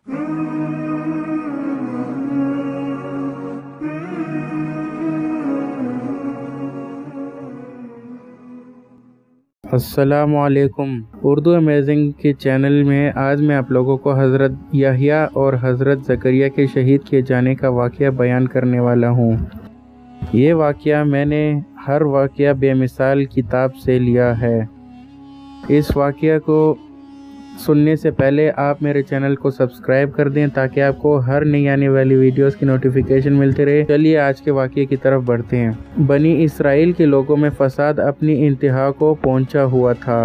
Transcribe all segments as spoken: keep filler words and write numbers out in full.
السلام علیکم۔ اردو امیزنگ کے چینل میں آج میں آپ لوگوں کو حضرت یحییٰ اور حضرت زکریا کے شہید کیے جانے کا واقعہ بیان کرنے والا ہوں۔ یہ واقعہ میں نے ہر واقعہ بے مثال کتاب سے لیا ہے۔ اس واقعہ کو سننے سے پہلے آپ میرے چینل کو سبسکرائب کر دیں تاکہ آپ کو ہر نئی آنے والی ویڈیوز کی نوٹیفیکیشن ملتی رہے۔ چلیے آج کے واقعے کی طرف بڑھتے ہیں۔ بنی اسرائیل کے لوگوں میں فساد اپنی انتہا کو پہنچا ہوا تھا،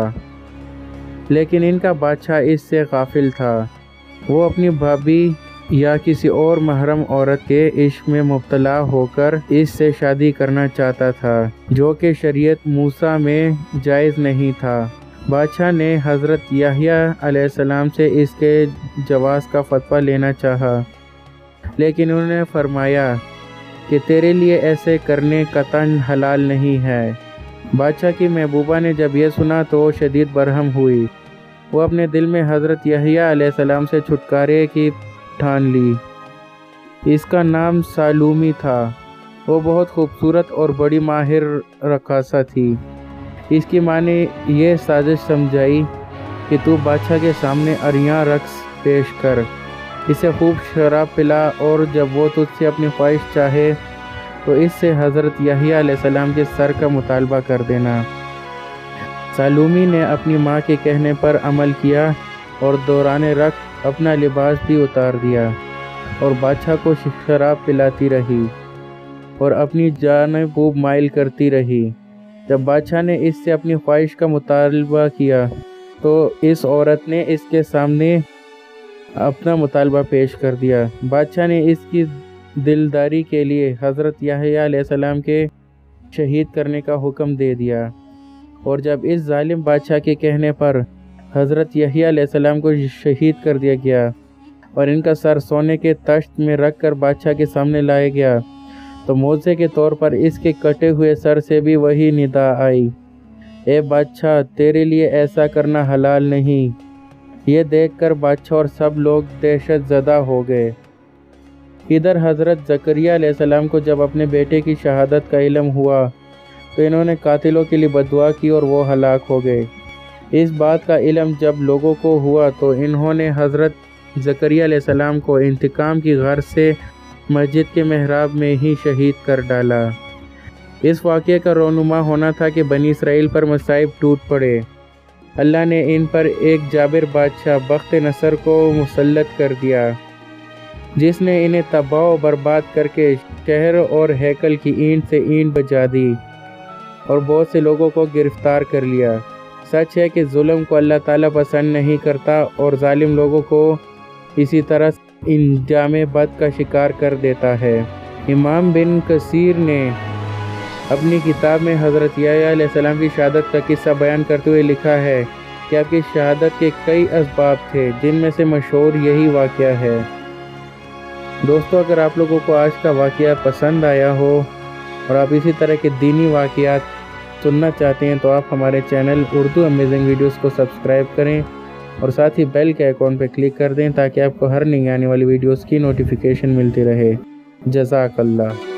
لیکن ان کا بادشاہ اس سے غافل تھا۔ وہ اپنی بھابھی یا کسی اور محرم عورت کے عشق میں مبتلا ہو کر اس سے شادی کرنا چاہتا تھا، جو کہ شریعت موسیٰ میں جائز نہیں تھا۔ بادشاہ نے حضرت یحییٰ علیہ السلام سے اس کے جواز کا فتویٰ لینا چاہا، لیکن انہوں نے فرمایا کہ تیرے لیے ایسے کرنے قطعاً حلال نہیں ہے۔ بادشاہ کی محبوبہ نے جب یہ سنا تو شدید برہم ہوئی۔ وہ اپنے دل میں حضرت یحییٰ علیہ السلام سے چھٹکارے کی ٹھان لی۔ اس کا نام سالومی تھا۔ وہ بہت خوبصورت اور بڑی ماہر رقاصہ تھی۔ اس کی ماں نے یہ سازش سمجھائی کہ تو بادشاہ کے سامنے عریاں رقص پیش کر، اسے خوب شراب پلا، اور جب وہ تجھ سے اپنی خواہش چاہے تو اس سے حضرت یحییٰ علیہ السلام کے سر کا مطالبہ کر دینا۔ سالومی نے اپنی ماں کے کہنے پر عمل کیا اور دوران رقص اپنا لباس بھی اتار دیا اور بادشاہ کو شراب پلاتی رہی اور اپنی جانب خوب مائل کرتی رہی۔ جب بادشاہ نے اس سے اپنی خواہش کا مطالبہ کیا تو اس عورت نے اس کے سامنے اپنا مطالبہ پیش کر دیا۔ بادشاہ نے اس کی دلداری کے لیے حضرت یحییٰ علیہ السلام کے شہید کرنے کا حکم دے دیا، اور جب اس ظالم بادشاہ کے کہنے پر حضرت یحییٰ علیہ السلام کو شہید کر دیا گیا اور ان کا سر سونے کے تخت میں رکھ کر بادشاہ کے سامنے لایا گیا تو معجزے کے طور پر اس کے کٹے ہوئے سر سے بھی وہی ندا آئی، اے بادشاہ تیرے لیے ایسا کرنا حلال نہیں۔ یہ دیکھ کر بادشاہ اور سب لوگ دہشت زدہ ہو گئے۔ ادھر حضرت زکریا علیہ السلام کو جب اپنے بیٹے کی شہادت کا علم ہوا تو انہوں نے قاتلوں کے لیے بددعا کی اور وہ ہلاک ہو گئے۔ اس بات کا علم جب لوگوں کو ہوا تو انہوں نے حضرت زکریا علیہ السلام کو انتقام کی غرض سے مسجد کے محراب میں ہی شہید کر ڈالا۔ اس واقعے کا رونما ہونا تھا کہ بنی اسرائیل پر مصائب ٹوٹ پڑے۔ اللہ نے ان پر ایک جابر بادشاہ بخت نصر کو مسلط کر دیا، جس نے انہیں تباہ و برباد کر کے شہر اور ہیکل کی اینٹ سے اینٹ بجا دی اور بہت سے لوگوں کو گرفتار کر لیا۔ سچ ہے کہ ظلم کو اللہ تعالیٰ پسند نہیں کرتا اور ظالم لوگوں کو اسی طرح انجام بد کا شکار کر دیتا ہے۔ امام بن کثیر نے اپنی کتاب میں حضرت یحییٰ علیہ السلام کی شہادت کا قصہ بیان کرتے ہوئے لکھا ہے کہ آپ کی شہادت کے کئی اسباب تھے، جن میں سے مشہور یہی واقعہ ہے۔ دوستو، اگر آپ لوگوں کو آج کا واقعہ پسند آیا ہو اور آپ اسی طرح کے دینی واقعات سننا چاہتے ہیں تو آپ ہمارے چینل اردو امیزنگ ویڈیوز کو سبسکرائب کریں اور ساتھ ہی بیل کے آئیکن پہ کلک کر دیں تاکہ آپ کو ہر نئی آنے والی ویڈیوز کی نوٹیفیکیشن ملتی رہے۔ جزاک اللہ۔